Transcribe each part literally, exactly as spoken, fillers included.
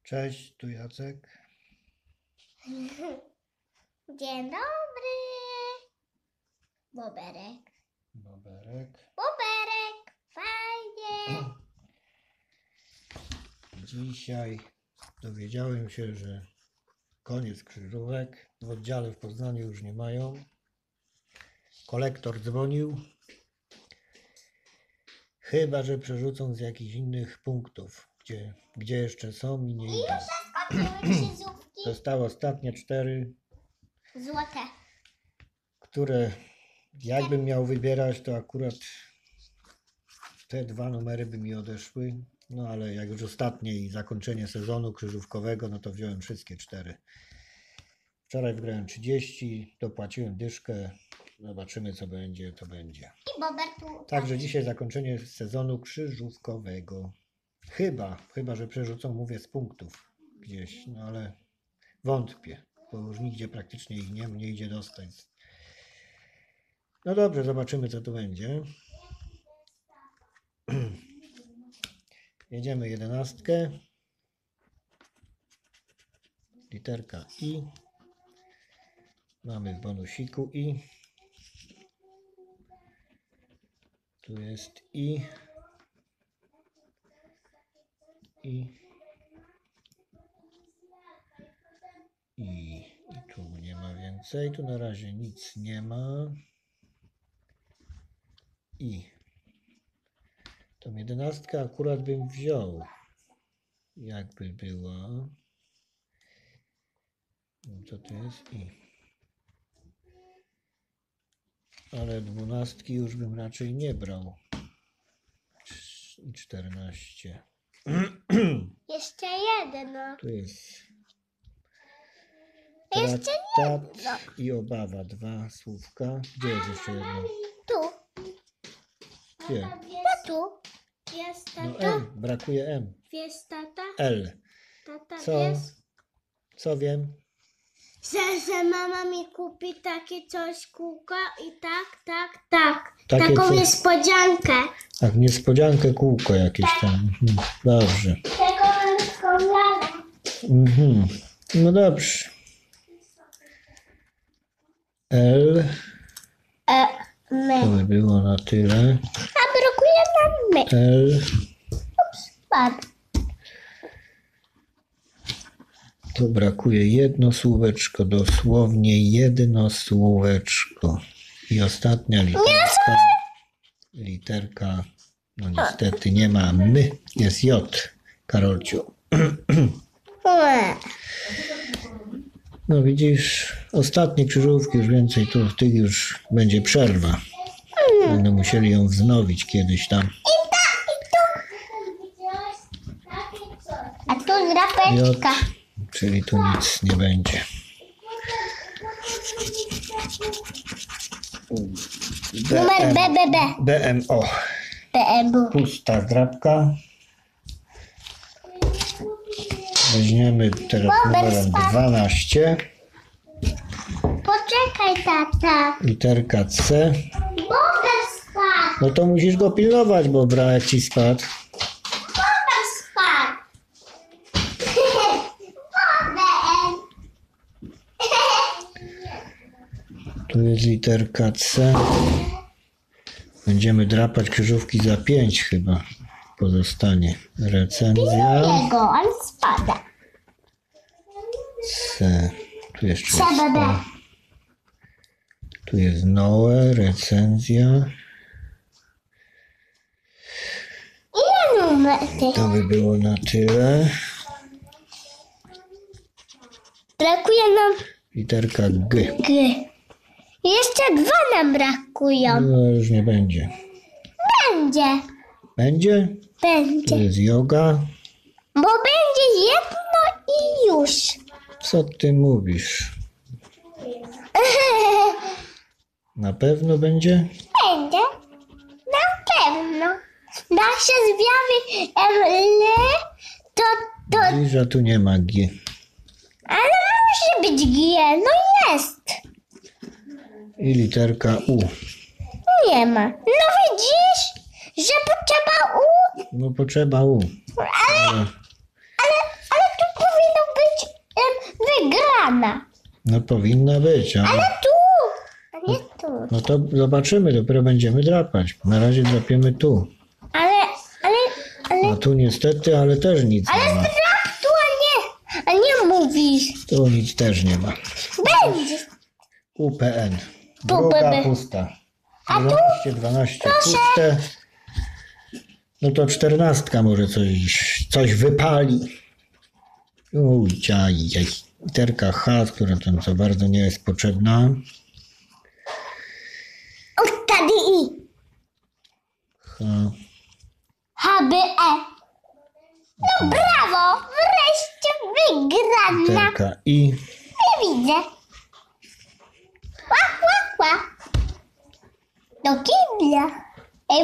Cześć, tu Jacek. Dzień dobry. Boberek. Boberek. Boberek. Fajnie. Dzisiaj dowiedziałem się, że koniec krzyżówek. W oddziale w Poznaniu już nie mają. Kolektor dzwonił. Chyba że przerzucą z jakichś innych punktów, gdzie, gdzie jeszcze są i nie I idą. już zaskoczyły krzyżówki. Zostały ostatnie cztery, Złote. które jakbym miał wybierać, to akurat te dwa numery by mi odeszły. No ale jak już ostatnie i zakończenie sezonu krzyżówkowego, no to wziąłem wszystkie cztery. Wczoraj wygrałem trzydzieści, dopłaciłem dyszkę. Zobaczymy co będzie, to będzie. I Bober tu. Także dzisiaj zakończenie sezonu krzyżówkowego. Chyba, chyba że przerzucą, mówię, z punktów gdzieś, no ale wątpię, bo już nigdzie praktycznie ich nie, nie idzie dostać. No dobrze, zobaczymy co tu będzie. Jedziemy jedenastkę. Literka I. Mamy w bonusiku I. Tu jest I. I. I. I tu nie ma więcej. Tu na razie nic nie ma. I. Tą jedenastkę akurat bym wziął. Jakby była. Co to jest? I. Ale dwunastki już bym raczej nie brał. I czternaście. Jeszcze jedno. Tu jest Jeszcze traktat i obawa. Dwa słówka. Gdzie jest jeszcze jedno? Tu. Gdzie? No tu. Jest No tata. M. Brakuje M. Jest tata. L. Tata Co? jest. Co wiem? Że, że mama mi kupi takie coś kółka i tak, tak, tak. Takie Taką co- niespodziankę. Ach, niespodziankę kółko jakieś tam. Mhm. Dobrze. Tego mam skądane. Mhm. No dobrze. L. E, To my. by było na tyle. A brakuje nam my. L. Bab. Tu brakuje jedno słóweczko, dosłownie jedno słóweczko. I ostatnia literka. Literka, no niestety nie ma my, jest J, Karolciu. Ue. No widzisz, ostatnie krzyżówki, już więcej, tu w tych już będzie przerwa. Będą musieli ją wznowić kiedyś tam. A tu J, drapeczka. czyli tu nic nie będzie. Numer B, B, B. B M O. B, M, B. Pusta zdrabka. Weźmiemy teraz numerem dwanaście. Poczekaj, tata. Literka C. Bober spadł. No to musisz go pilnować, bo bra jak ci spadł. Bober spadł. Bober. Tu jest literka C. Będziemy drapać krzyżówki za pięć chyba. Pozostanie recenzja. Jego, ale spada. C. Tu jeszcze C, jest B, B. O. Tu jest Noe, recenzja. Ile numer tych? To by było na tyle. Brakuje nam Literka G. G. Jeszcze dwa nam brakują. No już nie będzie. Będzie. Będzie? Tu Będzie. jest yoga. Bo będzie jedno i już. Co ty mówisz? Na pewno będzie? Będzie. Na pewno. Da się zjawi L, to, to, Widzisz, że tu nie ma G. ale musi być G. No jest. I literka U. Nie ma. No widzisz, że potrzeba U, No potrzeba U. ale, ale, ale tu wygrana. No powinna być, ale... Ale tu, a nie tu. No to zobaczymy, dopiero będziemy drapać. Na razie drapiemy tu. Ale, ale, ale, A tu niestety, ale też nic ale nie ma. zdrap tu, a nie, a nie mówisz. Tu nic też nie ma. Będzie. U P N. Tu Druga bebe. pusta. A tu? dwanaście, dwanaście puste. No to czternastka może coś, coś wypali. Uj, ciaj, ciaj. Literka H, która tam za bardzo nie jest potrzebna. O, wtedy i. H. H, B, E. No brawo, wreszcie wygrana. Literka I. Nie widzę. Ła, ła, ła. Do kibla. Ej.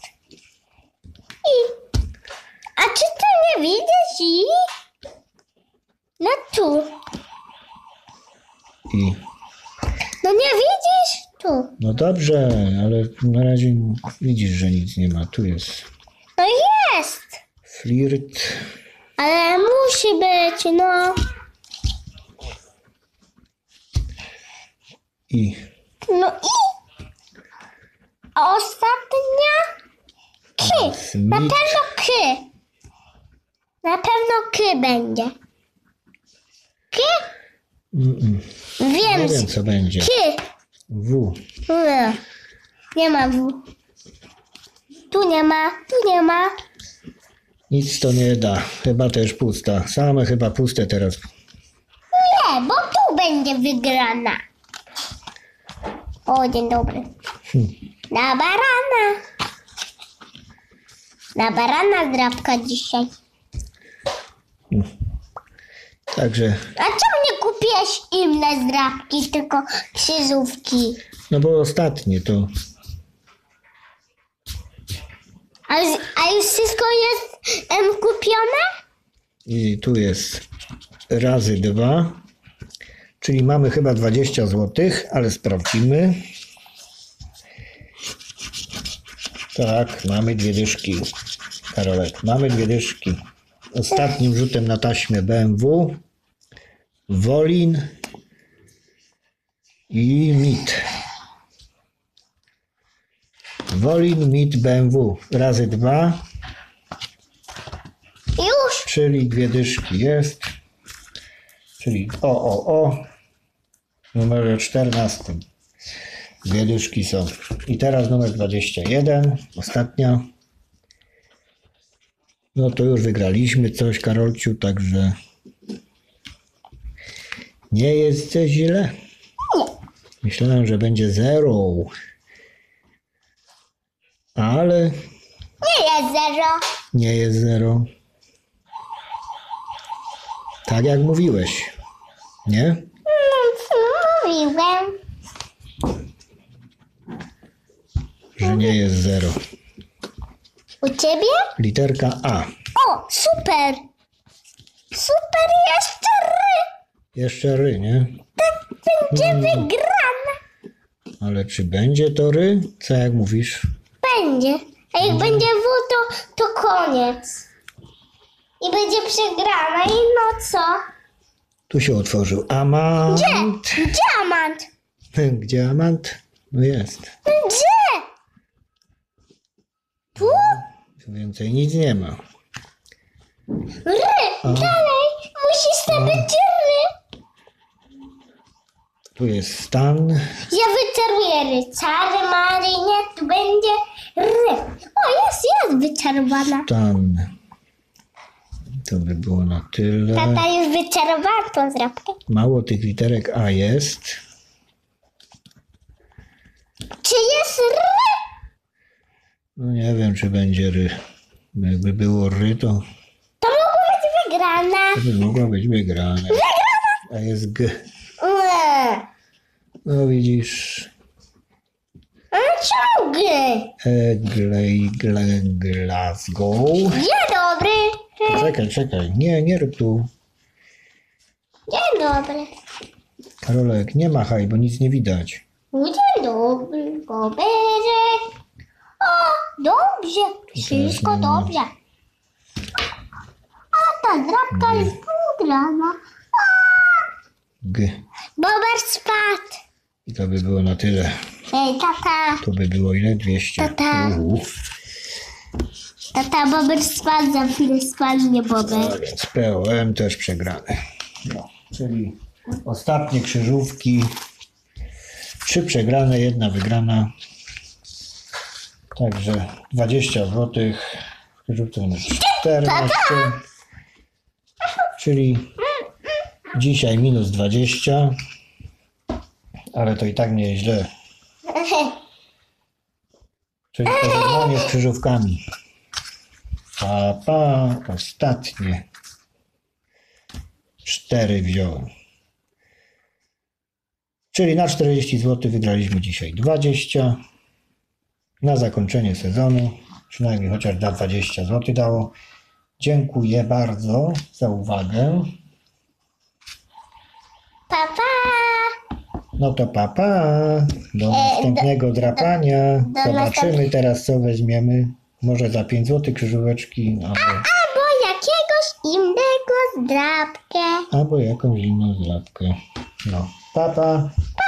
I. A czy ty nie widzisz i? No tu. I. No nie widzisz? Tu. No dobrze, ale na razie widzisz, że nic nie ma. Tu jest No jest. flirt. Ale musi być, no. I. No i. A ostatnia? K. Smith. Na pewno K. Na pewno K będzie. K? Mm-mm. Wiem. Nie wiem, co będzie. K. W. Nie. Nie ma W. Tu nie ma, tu nie ma. Nic to nie da. Chyba też pusta. Same chyba puste teraz. Nie, bo tu będzie wygrana. O, dzień dobry. Hm. Na barana. Na barana drapka dzisiaj. Także, A czemu nie kupiłeś inne zdrapki, tylko krzyżówki? no bo ostatnie to A, już- a już wszystko jest em, kupione? i tu jest razy dwa, czyli mamy chyba dwadzieścia złotych, ale sprawdzimy. Tak, mamy dwie dyszki. Karolek, mamy dwie dyszki. Ostatnim rzutem na taśmę B M W, Wolin i Mit. Wolin, Mit, B M W razy dwa, Już. czyli dwie dyszki jest. Czyli o, o, o. W numerze czternastym. Dwie dyszki są. I teraz numer dwadzieścia jeden. Ostatnia. No to już wygraliśmy coś, Karolciu, także nie jest to źle. Myślałem, że będzie zero. Ale Nie jest zero. nie jest zero. Tak jak mówiłeś. Nie? No, co mówiłem? Że nie jest zero. U ciebie? Literka A. O, super. Super, jeszcze ry. Jeszcze ry, nie? Będzie wygrana. Ale czy będzie to ry? Co jak mówisz? Będzie. A jak będzie W, to, to koniec. I będzie przegrana. I no co? Tu się otworzył amant. Gdzie? Diamant. Gdzie amant? No jest. Gdzie? Tu? Tu więcej nic nie ma. Ry. Dalej. Musisz to być ry. Tu jest stan. Ja wyczaruję ry. Czary Marynie. Tu będzie ry. O, jest, jest wyczarowana. Stan. To by było na tyle. Tata już wyczarowała tą zrabkę. Mało tych literek A jest. Czy jest ry? No nie wiem, czy będzie ry. Jakby było ry, to, To mogło być wygrana. to by mogła być wygrane. A jest G. Nie. No widzisz. A czemu G? Eglej, gle, Glasgow. Dzień dobry. Czekaj, czekaj. Nie, nie rób tu. Dzień dobry. Karolek, nie machaj, bo nic nie widać. Dzień dobry, Boberek. O, dobrze. Wszystko dobrze. A ta drapka jest wygrana. G. Bober spadł. I to by było na tyle. Ej, tata, To by było ile? dwieście. Tata. Uhu. tata, Bober spadł, za chwilę spadnie Bober. A więc P O M też przegrane. No, czyli ostatnie krzyżówki. Trzy przegrane, jedna wygrana. Także dwadzieścia złotych. W krzyżówce numer czternaście. Czyli dzisiaj minus dwadzieścia. Ale to i tak nie jest źle. Czyli pożegnanie z krzyżówkami. Pa, pa, ostatnie. Cztery wziąłem. Czyli na czterdzieści złotych wygraliśmy dzisiaj dwadzieścia. Na zakończenie sezonu, przynajmniej chociaż da dwadzieścia złotych dało. Dziękuję bardzo za uwagę. Papa. No to pa, pa. Do następnego drapania. do Zobaczymy następnych- teraz, co weźmiemy. Może za pięć złotych krzyżóweczki, albo, Albo jakiegoś innego zdrabkę. albo jakąś inną zdrapkę. No, pa, pa. Pa.